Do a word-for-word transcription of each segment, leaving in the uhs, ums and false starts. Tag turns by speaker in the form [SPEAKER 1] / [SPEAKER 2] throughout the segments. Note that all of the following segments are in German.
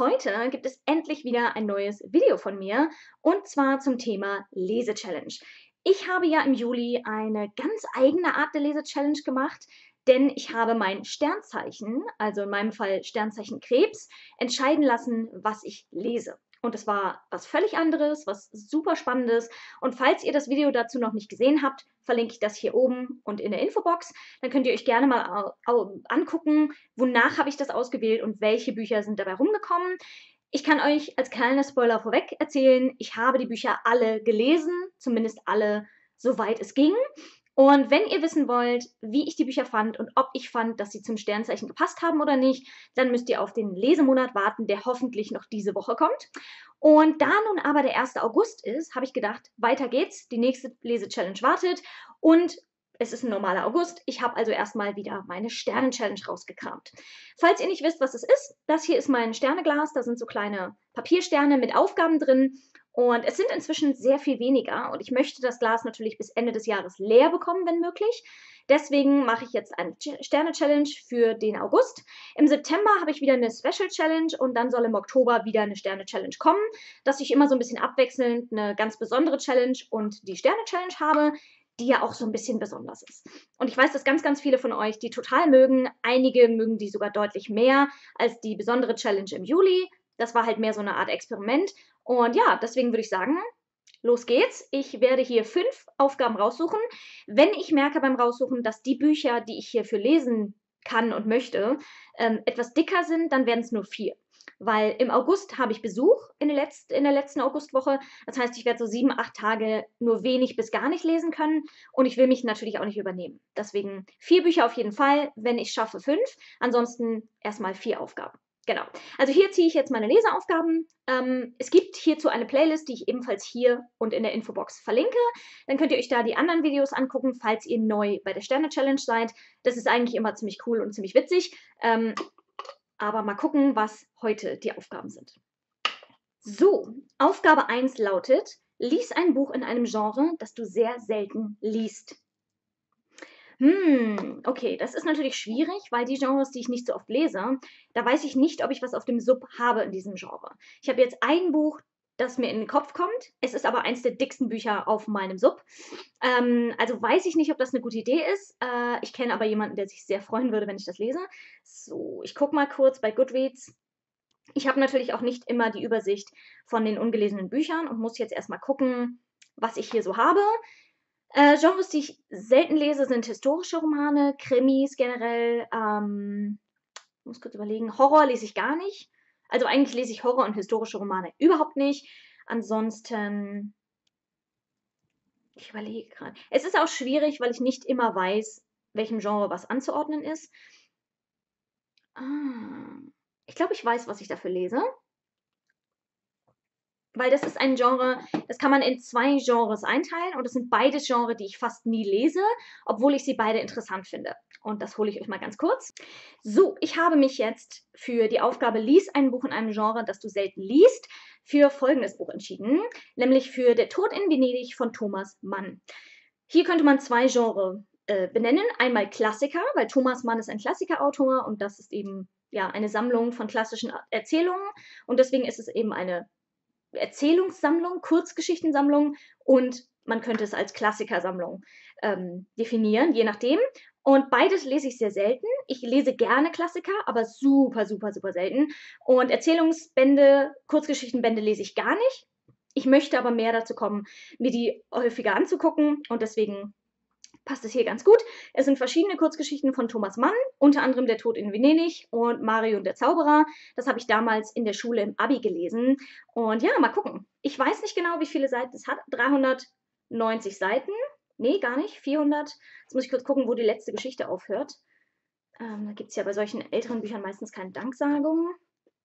[SPEAKER 1] Heute gibt es endlich wieder ein neues Video von mir und zwar zum Thema Lese-Challenge. Ich habe ja im Juli eine ganz eigene Art der Lese-Challenge gemacht, denn ich habe mein Sternzeichen, also in meinem Fall Sternzeichen Krebs, entscheiden lassen, was ich lese. Und es war was völlig anderes, was super Spannendes. Und falls ihr das Video dazu noch nicht gesehen habt, verlinke ich das hier oben und in der Infobox. Dann könnt ihr euch gerne mal au- au- angucken, wonach habe ich das ausgewählt und welche Bücher sind dabei rumgekommen. Ich kann euch als kleiner Spoiler vorweg erzählen, ich habe die Bücher alle gelesen, zumindest alle, soweit es ging. Und wenn ihr wissen wollt, wie ich die Bücher fand und ob ich fand, dass sie zum Sternzeichen gepasst haben oder nicht, dann müsst ihr auf den Lesemonat warten, der hoffentlich noch diese Woche kommt. Und da nun aber der erste August ist, habe ich gedacht, weiter geht's. Die nächste Lese-Challenge wartet und es ist ein normaler August. Ich habe also erstmal wieder meine Sternen-Challenge rausgekramt. Falls ihr nicht wisst, was es ist, das hier ist mein Sterneglas. Da sind so kleine Papiersterne mit Aufgaben drin. Und es sind inzwischen sehr viel weniger und ich möchte das Glas natürlich bis Ende des Jahres leer bekommen, wenn möglich. Deswegen mache ich jetzt eine Sterne-Challenge für den August. Im September habe ich wieder eine Special-Challenge und dann soll im Oktober wieder eine Sterne-Challenge kommen, dass ich immer so ein bisschen abwechselnd eine ganz besondere Challenge und die Sterne-Challenge habe, die ja auch so ein bisschen besonders ist. Und ich weiß, dass ganz, ganz viele von euch die total mögen. Einige mögen die sogar deutlich mehr als die besondere Challenge im Juli. Das war halt mehr so eine Art Experiment. Und ja, deswegen würde ich sagen, los geht's. Ich werde hier fünf Aufgaben raussuchen. Wenn ich merke beim Raussuchen, dass die Bücher, die ich hierfür lesen kann und möchte, ähm, etwas dicker sind, dann werden es nur vier. Weil im August habe ich Besuch in der, letzt, in der letzten Augustwoche. Das heißt, ich werde so sieben, acht Tage nur wenig bis gar nicht lesen können. Und ich will mich natürlich auch nicht übernehmen. Deswegen vier Bücher auf jeden Fall. Wenn ich schaffe, fünf. Ansonsten erstmal vier Aufgaben. Genau. Also hier ziehe ich jetzt meine Leseaufgaben. Ähm, es gibt hierzu eine Playlist, die ich ebenfalls hier und in der Infobox verlinke. Dann könnt ihr euch da die anderen Videos angucken, falls ihr neu bei der Sterne-Challenge seid. Das ist eigentlich immer ziemlich cool und ziemlich witzig. Ähm, aber mal gucken, was heute die Aufgaben sind. So, Aufgabe eins lautet, lies ein Buch in einem Genre, das du sehr selten liest. Hm, okay, das ist natürlich schwierig, weil die Genres, die ich nicht so oft lese, da weiß ich nicht, ob ich was auf dem Sub habe in diesem Genre. Ich habe jetzt ein Buch, das mir in den Kopf kommt. Es ist aber eins der dicksten Bücher auf meinem Sub. Ähm, also weiß ich nicht, ob das eine gute Idee ist. Äh, ich kenne aber jemanden, der sich sehr freuen würde, wenn ich das lese. So, ich gucke mal kurz bei Goodreads. Ich habe natürlich auch nicht immer die Übersicht von den ungelesenen Büchern und muss jetzt erstmal gucken, was ich hier so habe. Äh, Genres, die ich selten lese, sind historische Romane, Krimis generell. Ähm, ich muss kurz überlegen. Horror lese ich gar nicht. Also eigentlich lese ich Horror und historische Romane überhaupt nicht. Ansonsten, ich überlege gerade. Es ist auch schwierig, weil ich nicht immer weiß, welchem Genre was anzuordnen ist. Ah, ich glaube, ich weiß, was ich dafür lese. Weil das ist ein Genre, das kann man in zwei Genres einteilen und das sind beides Genres, die ich fast nie lese, obwohl ich sie beide interessant finde. Und das hole ich euch mal ganz kurz. So, ich habe mich jetzt für die Aufgabe Lies ein Buch in einem Genre, das du selten liest, für folgendes Buch entschieden, nämlich für Der Tod in Venedig von Thomas Mann. Hier könnte man zwei Genres äh, benennen. Einmal Klassiker, weil Thomas Mann ist ein Klassikerautor und das ist eben ja eine Sammlung von klassischen Erzählungen und deswegen ist es eben eine Erzählungssammlung, Kurzgeschichtensammlung und man könnte es als Klassikersammlung ähm, definieren, je nachdem. Und beides lese ich sehr selten. Ich lese gerne Klassiker, aber super, super, super selten. Und Erzählungsbände, Kurzgeschichtenbände lese ich gar nicht. Ich möchte aber mehr dazu kommen, mir die häufiger anzugucken und deswegen passt es hier ganz gut. Es sind verschiedene Kurzgeschichten von Thomas Mann, unter anderem Der Tod in Venedig und Mario und der Zauberer. Das habe ich damals in der Schule im Abi gelesen. Und ja, mal gucken. Ich weiß nicht genau, wie viele Seiten es hat. dreihundertneunzig Seiten. Nee, gar nicht. vierhundert. Jetzt muss ich kurz gucken, wo die letzte Geschichte aufhört. Ähm, da gibt es ja bei solchen älteren Büchern meistens keine Danksagung.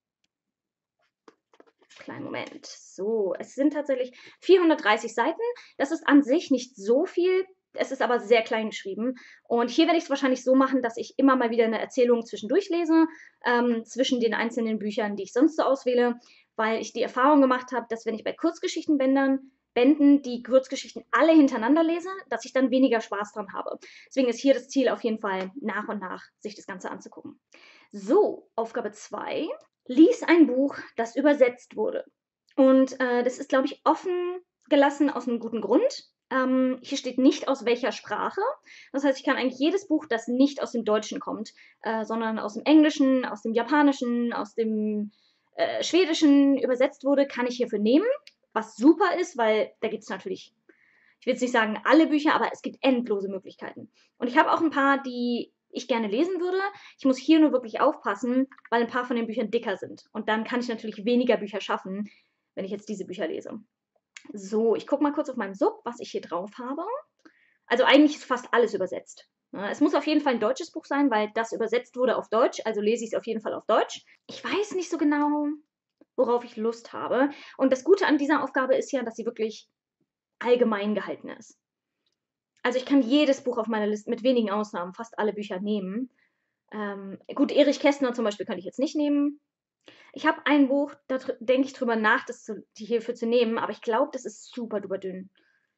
[SPEAKER 1] Kleinen Moment. So, es sind tatsächlich vierhundertdreißig Seiten. Das ist an sich nicht so viel. Es ist aber sehr klein geschrieben. Und hier werde ich es wahrscheinlich so machen, dass ich immer mal wieder eine Erzählung zwischendurch lese, ähm, zwischen den einzelnen Büchern, die ich sonst so auswähle, weil ich die Erfahrung gemacht habe, dass wenn ich bei Kurzgeschichtenbändern Bänden die Kurzgeschichten alle hintereinander lese, dass ich dann weniger Spaß dran habe. Deswegen ist hier das Ziel auf jeden Fall, nach und nach sich das Ganze anzugucken. So, Aufgabe zwei. Lies ein Buch, das übersetzt wurde. Und äh, das ist, glaube ich, offen gelassen aus einem guten Grund. Ähm, hier steht nicht aus welcher Sprache. Das heißt, ich kann eigentlich jedes Buch, das nicht aus dem Deutschen kommt, äh, sondern aus dem Englischen, aus dem Japanischen, aus dem äh, Schwedischen übersetzt wurde, kann ich hierfür nehmen. Was super ist, weil da gibt es natürlich, ich will jetzt nicht sagen alle Bücher, aber es gibt endlose Möglichkeiten. Und ich habe auch ein paar, die ich gerne lesen würde. Ich muss hier nur wirklich aufpassen, weil ein paar von den Büchern dicker sind. Und dann kann ich natürlich weniger Bücher schaffen, wenn ich jetzt diese Bücher lese. So, ich gucke mal kurz auf meinem Sub, was ich hier drauf habe. Also eigentlich ist fast alles übersetzt. Ja, es muss auf jeden Fall ein deutsches Buch sein, weil das übersetzt wurde auf Deutsch, also lese ich es auf jeden Fall auf Deutsch. Ich weiß nicht so genau, worauf ich Lust habe. Und das Gute an dieser Aufgabe ist ja, dass sie wirklich allgemein gehalten ist. Also ich kann jedes Buch auf meiner Liste, mit wenigen Ausnahmen, fast alle Bücher nehmen. Ähm, gut, Erich Kästner zum Beispiel könnte ich jetzt nicht nehmen. Ich habe ein Buch, da denke ich drüber nach, das zu, die hierfür zu nehmen, aber ich glaube, das ist super duper dünn.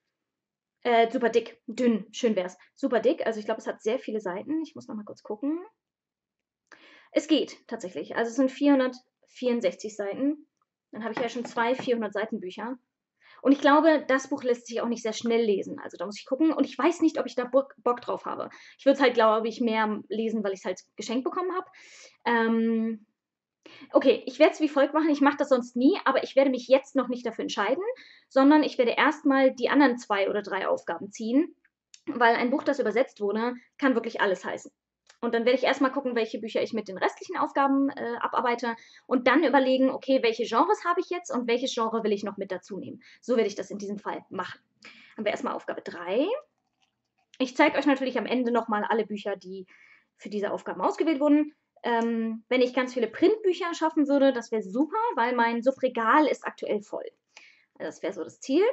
[SPEAKER 1] Äh, super dick. Dünn, schön wär's. Super dick, also ich glaube, es hat sehr viele Seiten. Ich muss noch mal kurz gucken. Es geht tatsächlich. Also es sind vierhundertvierundsechzig Seiten. Dann habe ich ja schon zwei vierhundert Seiten Bücher. Und ich glaube, das Buch lässt sich auch nicht sehr schnell lesen. Also da muss ich gucken. Und ich weiß nicht, ob ich da Bock, Bock drauf habe. Ich würde es halt, glaube ich, mehr lesen, weil ich es halt geschenkt bekommen habe. Ähm, okay, ich werde es wie folgt machen. Ich mache das sonst nie, aber ich werde mich jetzt noch nicht dafür entscheiden, sondern ich werde erstmal die anderen zwei oder drei Aufgaben ziehen, weil ein Buch, das übersetzt wurde, kann wirklich alles heißen. Und dann werde ich erstmal gucken, welche Bücher ich mit den restlichen Aufgaben äh, abarbeite und dann überlegen, okay, welche Genres habe ich jetzt und welches Genre will ich noch mit dazu nehmen. So werde ich das in diesem Fall machen. Haben wir erstmal Aufgabe drei. Ich zeige euch natürlich am Ende nochmal alle Bücher, die für diese Aufgaben ausgewählt wurden. Ähm, wenn ich ganz viele Printbücher schaffen würde, das wäre super, weil mein Subregal ist aktuell voll. Also das wäre so das Ziel.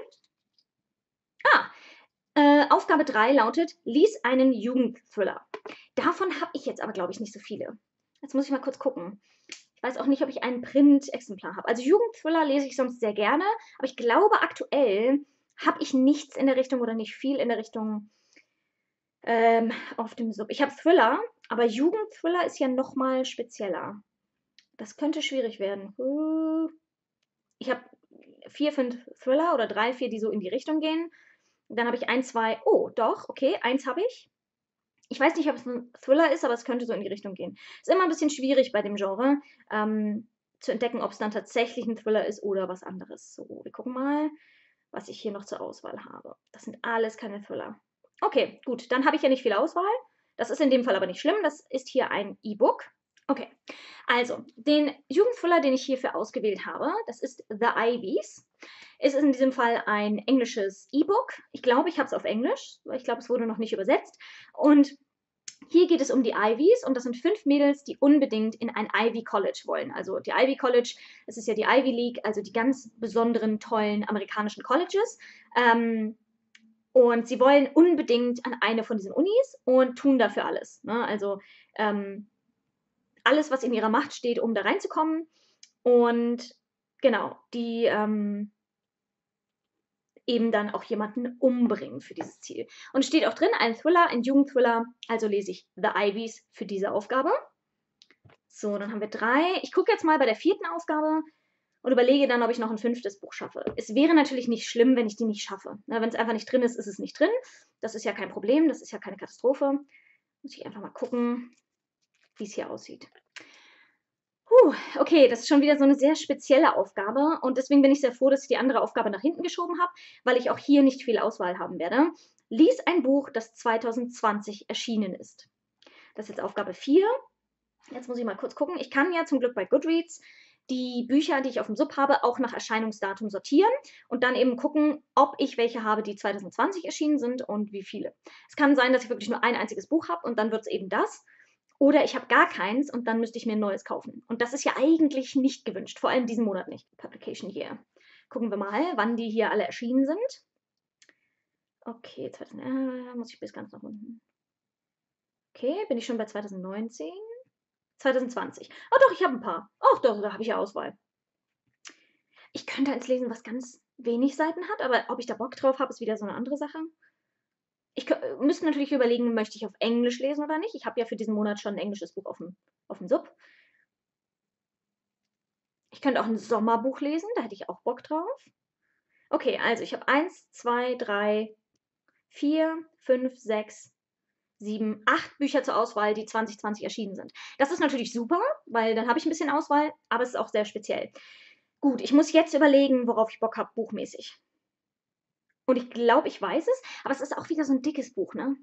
[SPEAKER 1] Ah, äh, Aufgabe drei lautet, lies einen Jugendthriller. Davon habe ich jetzt aber, glaube ich, nicht so viele. Jetzt muss ich mal kurz gucken. Ich weiß auch nicht, ob ich einen Print-Exemplar habe. Also Jugendthriller lese ich sonst sehr gerne, aber ich glaube, aktuell habe ich nichts in der Richtung oder nicht viel in der Richtung ähm, auf dem Sub. Ich habe Thriller, aber Jugendthriller ist ja nochmal spezieller. Das könnte schwierig werden. Uh, Ich habe vier, fünf Thriller oder drei, vier, die so in die Richtung gehen. Dann habe ich ein, zwei, oh, doch, okay, eins habe ich. Ich weiß nicht, ob es ein Thriller ist, aber es könnte so in die Richtung gehen. Ist immer ein bisschen schwierig bei dem Genre, ähm, zu entdecken, ob es dann tatsächlich ein Thriller ist oder was anderes. So, wir gucken mal, was ich hier noch zur Auswahl habe. Das sind alles keine Thriller. Okay, gut, dann habe ich ja nicht viel Auswahl. Das ist in dem Fall aber nicht schlimm. Das ist hier ein E-Book. Okay, also den Jugendthriller, den ich hierfür ausgewählt habe, das ist The Ivies. Es ist in diesem Fall ein englisches E-Book. Ich glaube, ich habe es auf Englisch, weil ich glaube, es wurde noch nicht übersetzt. Und hier geht es um die Ivies und das sind fünf Mädels, die unbedingt in ein Ivy College wollen. Also die Ivy College, das ist ja die Ivy League, also die ganz besonderen, tollen amerikanischen Colleges. Ähm, und sie wollen unbedingt an eine von diesen Unis und tun dafür alles. Ne? Also ähm, alles, was in ihrer Macht steht, um da reinzukommen. Und genau, die ähm, eben dann auch jemanden umbringen für dieses Ziel. Und es steht auch drin, ein Thriller, ein Jugendthriller, also lese ich The Ivies für diese Aufgabe. So, dann haben wir drei. Ich gucke jetzt mal bei der vierten Aufgabe und überlege dann, ob ich noch ein fünftes Buch schaffe. Es wäre natürlich nicht schlimm, wenn ich die nicht schaffe. Wenn es einfach nicht drin ist, ist es nicht drin. Das ist ja kein Problem, das ist ja keine Katastrophe. Muss ich einfach mal gucken, wie es hier aussieht. Puh, okay, das ist schon wieder so eine sehr spezielle Aufgabe und deswegen bin ich sehr froh, dass ich die andere Aufgabe nach hinten geschoben habe, weil ich auch hier nicht viel Auswahl haben werde. Lies ein Buch, das zwanzig zwanzig erschienen ist. Das ist jetzt Aufgabe vier. Jetzt muss ich mal kurz gucken. Ich kann ja zum Glück bei Goodreads die Bücher, die ich auf dem Sub habe, auch nach Erscheinungsdatum sortieren und dann eben gucken, ob ich welche habe, die zwanzig zwanzig erschienen sind und wie viele. Es kann sein, dass ich wirklich nur ein einziges Buch habe und dann wird es eben das. Oder ich habe gar keins und dann müsste ich mir ein neues kaufen. Und das ist ja eigentlich nicht gewünscht, vor allem diesen Monat nicht. Publication Year. Gucken wir mal, wann die hier alle erschienen sind. Okay, zweitausend, äh, muss ich bis ganz nach unten. Okay, bin ich schon bei zwanzig neunzehn? zwanzig zwanzig. Oh doch, ich habe ein paar. Oh doch, da habe ich ja Auswahl. Ich könnte eins lesen, was ganz wenig Seiten hat, aber ob ich da Bock drauf habe, ist wieder so eine andere Sache. Ich müsste natürlich überlegen, möchte ich auf Englisch lesen oder nicht. Ich habe ja für diesen Monat schon ein englisches Buch auf dem, auf dem Sub. Ich könnte auch ein Sommerbuch lesen, da hätte ich auch Bock drauf. Okay, also ich habe eins, zwei, drei, vier, fünf, sechs, sieben, acht Bücher zur Auswahl, die zwanzig zwanzig erschienen sind. Das ist natürlich super, weil dann habe ich ein bisschen Auswahl, aber es ist auch sehr speziell. Gut, ich muss jetzt überlegen, worauf ich Bock habe, buchmäßig. Und ich glaube, ich weiß es, aber es ist auch wieder so ein dickes Buch, ne?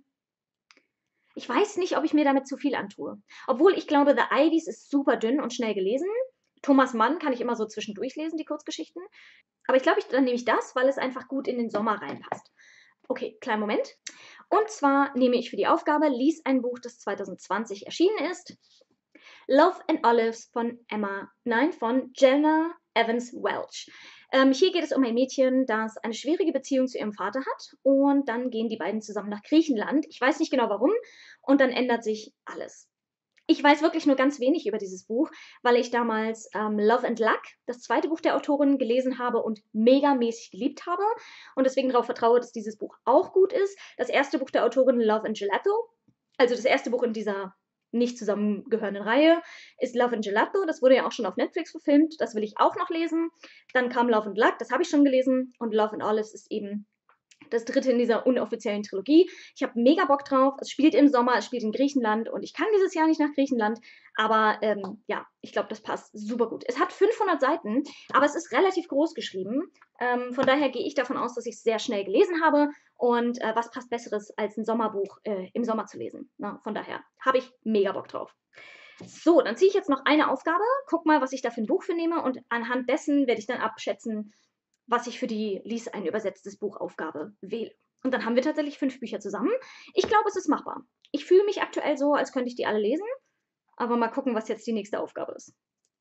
[SPEAKER 1] Ich weiß nicht, ob ich mir damit zu viel antue. Obwohl ich glaube, The Ivies ist super dünn und schnell gelesen. Thomas Mann kann ich immer so zwischendurch lesen, die Kurzgeschichten. Aber ich glaube, ich, dann nehme ich das, weil es einfach gut in den Sommer reinpasst. Okay, kleinen Moment. Und zwar nehme ich für die Aufgabe, lies ein Buch, das zwanzig zwanzig erschienen ist. Love and Olives von Emma, nein, von Jenna Evans Welch. Ähm, hier geht es um ein Mädchen, das eine schwierige Beziehung zu ihrem Vater hat und dann gehen die beiden zusammen nach Griechenland. Ich weiß nicht genau warum und dann ändert sich alles. Ich weiß wirklich nur ganz wenig über dieses Buch, weil ich damals ähm, Love and Luck, das zweite Buch der Autorin, gelesen habe und megamäßig geliebt habe und deswegen darauf vertraue, dass dieses Buch auch gut ist. Das erste Buch der Autorin, Love and Gelato, also das erste Buch in dieser nicht zusammengehörenden Reihe, ist Love and Gelato. Das wurde ja auch schon auf Netflix verfilmt. Das will ich auch noch lesen. Dann kam Love and Luck, das habe ich schon gelesen. Und Love and Olives ist eben das dritte in dieser unoffiziellen Trilogie. Ich habe mega Bock drauf. Es spielt im Sommer, es spielt in Griechenland und ich kann dieses Jahr nicht nach Griechenland. Aber ähm, ja, ich glaube, das passt super gut. Es hat fünfhundert Seiten, aber es ist relativ groß geschrieben. Ähm, von daher gehe ich davon aus, dass ich es sehr schnell gelesen habe. Und äh, was passt Besseres, als ein Sommerbuch äh, im Sommer zu lesen? Na, von daher habe ich mega Bock drauf. So, dann ziehe ich jetzt noch eine Aufgabe. Guck mal, was ich da für ein Buch für nehme. Und anhand dessen werde ich dann abschätzen, was ich für die Lies ein übersetztes Buchaufgabe wähle. Und dann haben wir tatsächlich fünf Bücher zusammen. Ich glaube, es ist machbar. Ich fühle mich aktuell so, als könnte ich die alle lesen. Aber mal gucken, was jetzt die nächste Aufgabe ist.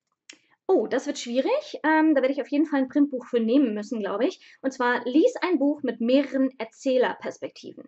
[SPEAKER 1] Oh, das wird schwierig. Ähm, da werde ich auf jeden Fall ein Printbuch für nehmen müssen, glaube ich. Und zwar lies ein Buch mit mehreren Erzählerperspektiven.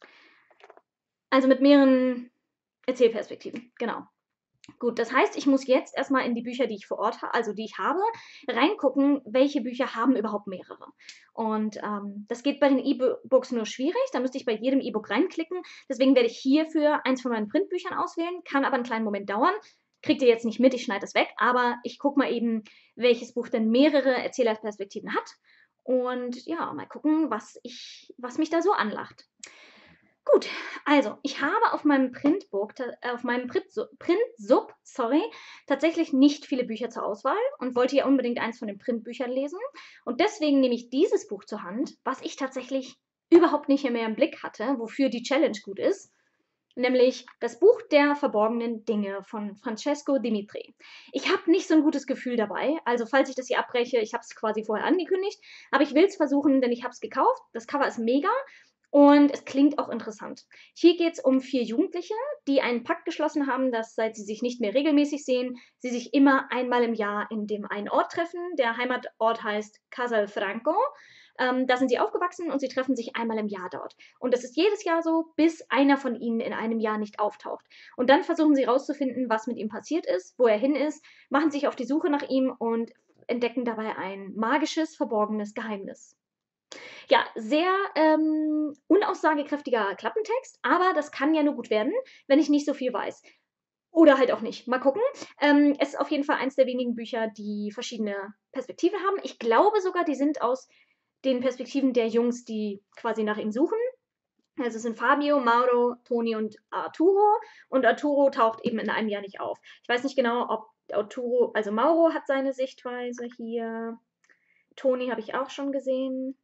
[SPEAKER 1] Also mit mehreren Erzählperspektiven, genau. Gut, das heißt, ich muss jetzt erstmal in die Bücher, die ich vor Ort habe, also die ich habe, reingucken, welche Bücher haben überhaupt mehrere. Und ähm, das geht bei den E-Books nur schwierig, da müsste ich bei jedem E-Book reinklicken. Deswegen werde ich hierfür eins von meinen Printbüchern auswählen, kann aber einen kleinen Moment dauern. Kriegt ihr jetzt nicht mit, ich schneide das weg, aber ich gucke mal eben, welches Buch denn mehrere Erzählerperspektiven hat. Und ja, mal gucken, was, ich, was mich da so anlacht. Gut, also ich habe auf meinem Printbook, auf meinem Print-Sub, sorry, tatsächlich nicht viele Bücher zur Auswahl und wollte ja unbedingt eins von den Printbüchern lesen. Und deswegen nehme ich dieses Buch zur Hand, was ich tatsächlich überhaupt nicht mehr im Blick hatte, wofür die Challenge gut ist, nämlich das Buch der verborgenen Dinge von Francesco Dimitri. Ich habe nicht so ein gutes Gefühl dabei, also falls ich das hier abbreche, ich habe es quasi vorher angekündigt, aber ich will es versuchen, denn ich habe es gekauft. Das Cover ist mega. Und es klingt auch interessant. Hier geht es um vier Jugendliche, die einen Pakt geschlossen haben, dass, seit sie sich nicht mehr regelmäßig sehen, sie sich immer einmal im Jahr in dem einen Ort treffen. Der Heimatort heißt Castelfranco. Ähm, da sind sie aufgewachsen und sie treffen sich einmal im Jahr dort. Und das ist jedes Jahr so, bis einer von ihnen in einem Jahr nicht auftaucht. Und dann versuchen sie herauszufinden, was mit ihm passiert ist, wo er hin ist, machen sich auf die Suche nach ihm und entdecken dabei ein magisches, verborgenes Geheimnis. Ja, sehr ähm, unaussagekräftiger Klappentext, aber das kann ja nur gut werden, wenn ich nicht so viel weiß. Oder halt auch nicht. Mal gucken. Ähm, es ist auf jeden Fall eins der wenigen Bücher, die verschiedene Perspektiven haben. Ich glaube sogar, die sind aus den Perspektiven der Jungs, die quasi nach ihm suchen. Also es sind Fabio, Mauro, Toni und Arturo. Und Arturo taucht eben in einem Jahr nicht auf. Ich weiß nicht genau, ob Arturo, also Mauro hat seine Sichtweise hier. Toni habe ich auch schon gesehen.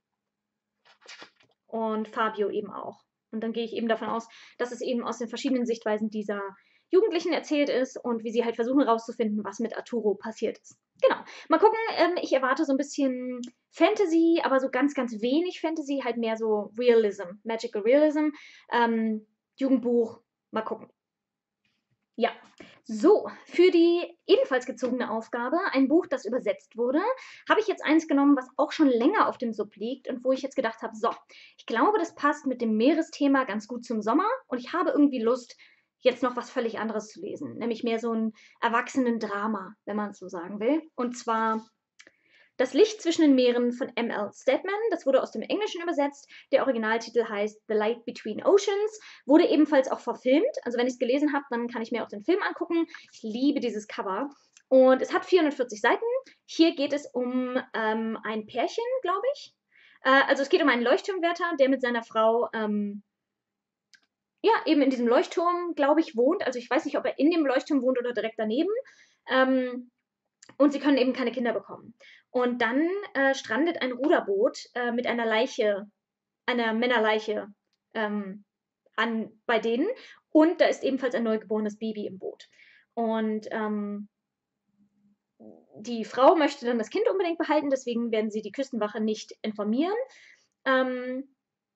[SPEAKER 1] Und Fabio eben auch. Und dann gehe ich eben davon aus, dass es eben aus den verschiedenen Sichtweisen dieser Jugendlichen erzählt ist und wie sie halt versuchen herauszufinden, was mit Arturo passiert ist. Genau. Mal gucken, ähm, ich erwarte so ein bisschen Fantasy, aber so ganz, ganz wenig Fantasy, halt mehr so Realism, Magical Realism. Ähm, Jugendbuch, mal gucken. Ja, so, für die ebenfalls gezogene Aufgabe, ein Buch, das übersetzt wurde, habe ich jetzt eins genommen, was auch schon länger auf dem Sub liegt und wo ich jetzt gedacht habe, so, ich glaube, das passt mit dem Meeresthema ganz gut zum Sommer und ich habe irgendwie Lust, jetzt noch was völlig anderes zu lesen, nämlich mehr so ein Erwachsenen-Drama, wenn man es so sagen will. Und zwar Das Licht zwischen den Meeren von M L Stedman, das wurde aus dem Englischen übersetzt. Der Originaltitel heißt The Light Between Oceans, wurde ebenfalls auch verfilmt. Also wenn ich es gelesen habe, dann kann ich mir auch den Film angucken. Ich liebe dieses Cover. Und es hat vierhundertvierzig Seiten. Hier geht es um ähm, ein Pärchen, glaube ich. Äh, also es geht um einen Leuchtturmwärter, der mit seiner Frau ähm, ja, eben in diesem Leuchtturm, glaube ich, wohnt. Also ich weiß nicht, ob er in dem Leuchtturm wohnt oder direkt daneben. Ähm, und sie können eben keine Kinder bekommen. Und dann äh, strandet ein Ruderboot äh, mit einer Leiche, einer Männerleiche ähm, an, bei denen. Und da ist ebenfalls ein neugeborenes Baby im Boot. Und ähm, die Frau möchte dann das Kind unbedingt behalten, deswegen werden sie die Küstenwache nicht informieren. Ähm,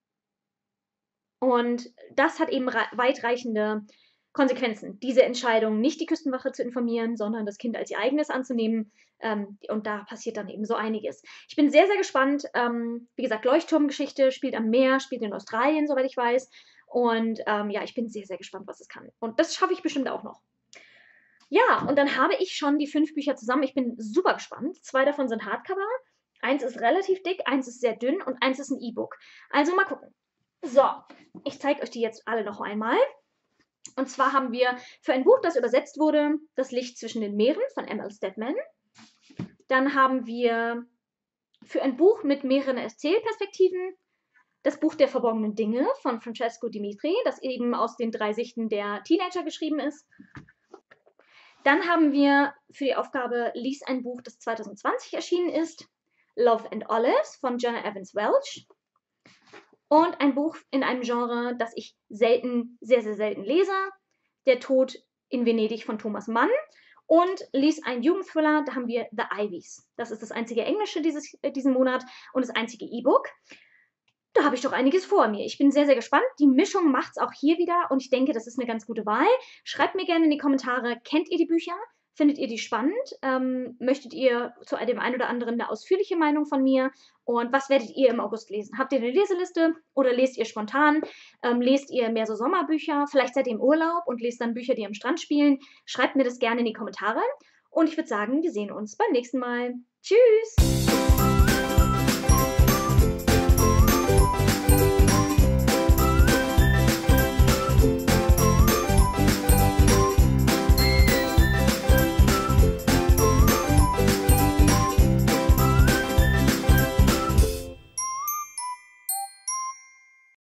[SPEAKER 1] und das hat eben weitreichende Konsequenzen, diese Entscheidung, nicht die Küstenwache zu informieren, sondern das Kind als ihr eigenes anzunehmen. Ähm, und da passiert dann eben so einiges. Ich bin sehr, sehr gespannt. Ähm, wie gesagt, Leuchtturmgeschichte spielt am Meer, spielt in Australien, soweit ich weiß. Und ähm, ja, ich bin sehr, sehr gespannt, was es kann. Und das schaffe ich bestimmt auch noch. Ja, und dann habe ich schon die fünf Bücher zusammen. Ich bin super gespannt. Zwei davon sind Hardcover. Eins ist relativ dick, eins ist sehr dünn und eins ist ein E-Book. Also mal gucken. So, ich zeige euch die jetzt alle noch einmal. Und zwar haben wir für ein Buch, das übersetzt wurde, Das Licht zwischen den Meeren von M L Stedman. Dann haben wir für ein Buch mit mehreren Erzählperspektiven das Buch der verborgenen Dinge von Francesco Dimitri, das eben aus den drei Sichten der Teenager geschrieben ist. Dann haben wir für die Aufgabe Lies ein Buch, das zwanzig zwanzig erschienen ist, Love and Olives von Jenna Evans Welch. Und ein Buch in einem Genre, das ich selten, sehr, sehr selten lese, Der Tod in Venedig von Thomas Mann. Und lies ein Jugendthriller, da haben wir The Ivies. Das ist das einzige Englische dieses, äh, diesen Monat und das einzige E-Book. Da habe ich doch einiges vor mir. Ich bin sehr, sehr gespannt. Die Mischung macht es auch hier wieder und ich denke, das ist eine ganz gute Wahl. Schreibt mir gerne in die Kommentare, kennt ihr die Bücher? Findet ihr die spannend? Ähm, möchtet ihr zu dem einen oder anderen eine ausführliche Meinung von mir? Und was werdet ihr im August lesen? Habt ihr eine Leseliste oder lest ihr spontan? Ähm, lest ihr mehr so Sommerbücher? Vielleicht seid ihr im Urlaub und lest dann Bücher, die am Strand spielen? Schreibt mir das gerne in die Kommentare. Und ich würde sagen, wir sehen uns beim nächsten Mal. Tschüss!